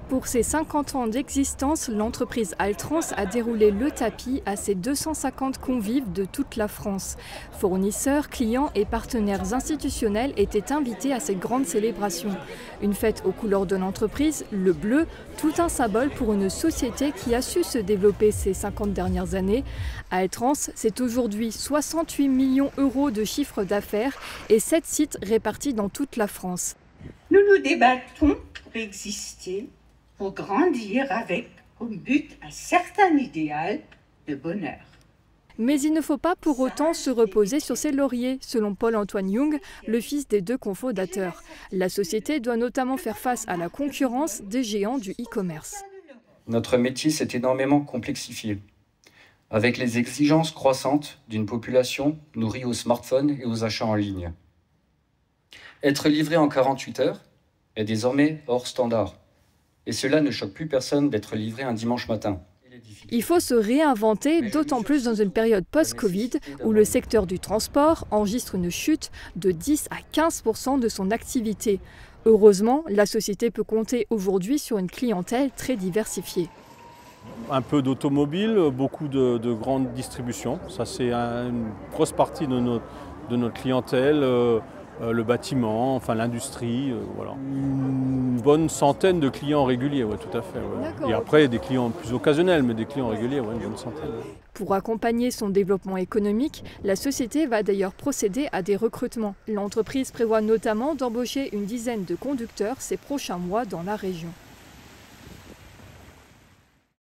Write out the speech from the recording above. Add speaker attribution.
Speaker 1: Pour ses 50 ans d'existence, l'entreprise Altrans a déroulé le tapis à ses 250 convives de toute la France. Fournisseurs, clients et partenaires institutionnels étaient invités à cette grande célébration. Une fête aux couleurs de l'entreprise, le bleu, tout un symbole pour une société qui a su se développer ces 50 dernières années. Altrans, c'est aujourd'hui 68 millions d'euros de chiffre d'affaires et 7 sites répartis dans toute la France.
Speaker 2: Nous nous débattons pour exister, pour grandir avec comme but un certain idéal de bonheur.
Speaker 1: Mais il ne faut pas pour autant se reposer sur ses lauriers, selon Paul-Antoine Young, le fils des deux cofondateurs. La société doit notamment faire face à la concurrence des géants du e-commerce.
Speaker 3: Notre métier s'est énormément complexifié, avec les exigences croissantes d'une population nourrie aux smartphones et aux achats en ligne. Être livré en 48 heures est désormais hors standard. Et cela ne choque plus personne d'être livré un dimanche matin.
Speaker 1: Il faut se réinventer, d'autant plus dans une période post-Covid où le secteur du transport enregistre une chute de 10 à 15% de son activité. Heureusement, la société peut compter aujourd'hui sur une clientèle très diversifiée.
Speaker 4: Un peu d'automobile, beaucoup de grandes distributions. Ça, c'est une grosse partie de notre clientèle. Le bâtiment, enfin l'industrie, voilà. Une bonne centaine de clients réguliers, ouais, tout à fait. Ouais. Et après, des clients plus occasionnels, mais des clients réguliers, ouais, une bonne centaine. Ouais.
Speaker 1: Pour accompagner son développement économique, la société va d'ailleurs procéder à des recrutements. L'entreprise prévoit notamment d'embaucher une dizaine de conducteurs ces prochains mois dans la région.